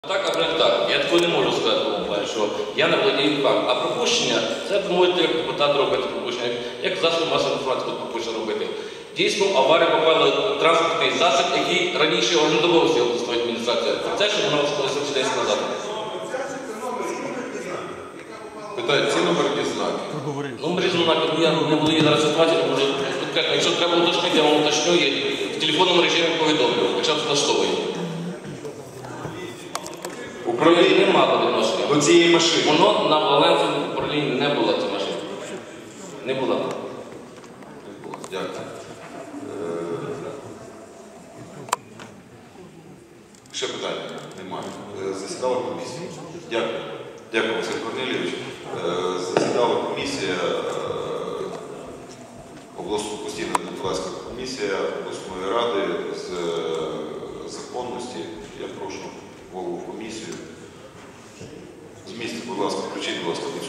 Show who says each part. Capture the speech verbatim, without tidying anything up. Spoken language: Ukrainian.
Speaker 1: Так, або так. Я такого не можу сказати, що я не володію фактом. А пропущення, це ви можете як депутат робити пропущення, як засоб масової інформації пропущення робити. Дійсно, аварія попала в транспортний засіб, який раніше орендувався обласною адміністрацією. Це, що вона склалася десять назад.
Speaker 2: Питають, ці номерні знаки.
Speaker 1: Номерні знаки, я не володію зараз ситуацією, можу конкретно. Якщо треба уточнити, я вам уточню, і в телефонному режимі повідомлю, якщо влаштовує.
Speaker 2: Управління
Speaker 1: Нема відношення.
Speaker 2: до цієї машини.
Speaker 1: Воно на балансовому управлінні не було, ця машина. Не була.
Speaker 2: Дякую. Е, Ще питання? Немає. Е, Засідала комісія. Дякую. Дякую, Василь Корнелійович. Е, Засідала комісія, е, обласна постійна депутатська комісія обласної ради з е, законності. Я прошу голову комісію. З місця, будь ласка, включіть, будь ласка.